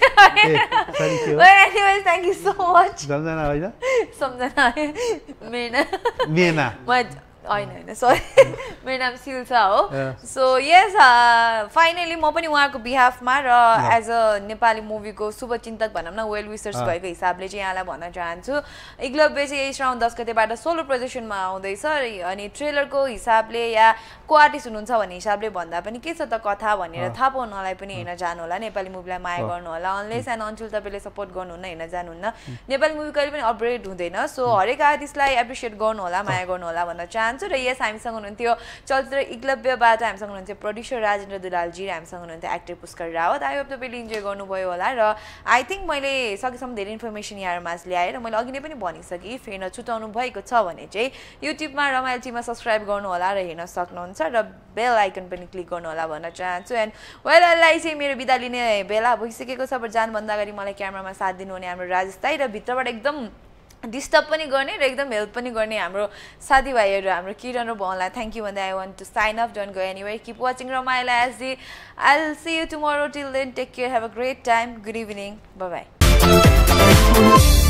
छ anyways thank you so much Samjhana होइन सम्झना मेना मेना होइन होइन सरी मेरो नाम सिल्सा हो सो यस फाइनली म पनि उहाँको बिहाफमा र एज अ नेपाली मुभीको शुभचिन्तक भनौँ न वेल विसर्स भएको हिसाबले चाहिँ यहाँलाई भन्न चाहन्छु एकलव्य चाहिँ यही श्रावण दस गतेबाट सोलो प्रोजेक्सनमा आउँदैछ अनि ट्रेलरको हिसाबले या को आर्टिस्ट हुनुहुन्छ भन्ने हिसाबले भन्दा पनि के छ त कथा भनेर थाहा पाउनलाई पनि हेर्न जानु होला नेपाली मुभीलाई माया गर्नु होला अनलेस एन्ड अन्टिल तपाईँले सपोर्ट गर्नुहुन्न हेर्न जानुहुन्न नेपाली मुभी कहिले पनि अपग्रेड हुँदैन सो हरेक आर्टिस्टलाई एप्रिसिएट गर्नु होला माया गर्नु होला भन्न चाहन्छु र यस हामीसँग हुनुहुन्थ्यो चलचित्र एकलव्यबाट हामीसँग हुनुहुन्थ्यो प्रड्युसर राजेन्द्र दुलालजी र हामीसँग हुनुहुन्थ्यो actor Pushkar Rawat I hope तपाईँले इन्जोय गर्नुभयो होला र आई थिङ्क मैले सकेसम्म धेरै इन्फर्मेसन यहाँहरूमा ल्याएर मैले अघि नै पनि भनिसकेँ फेर्न छुटाउनु भएको छ भने चाहिँ युट्युबमा रमाइलो टिभीमा सब्सक्राइब गर्नु होला र हेर्न सक्नुहुन्छ र बेल आइकन पनि क्लिक गर्नु होला भन्न चाहन्छु एन्ड वेल अहिलेलाई चाहिँ मेरो बिदा लिने बेला भइसकेको छ बट जानभन्दा अगाडि मलाई क्यामेरामा साथ दिनुहुने हाम्रो राजेश दाइ र भित्रबाट एकदम डिस्टर्ब पनि गर्ने र एकदम हेल्प पनि गर्ने हाम्रो साथीभाइहरू हाम्रो किरण र भवनलाई थ्याङ्क यू भन्दै I want to sign off don't go anywhere keep watching रमाइलो एसडी I will see you tomorrow till then take care have a great time good evening bye by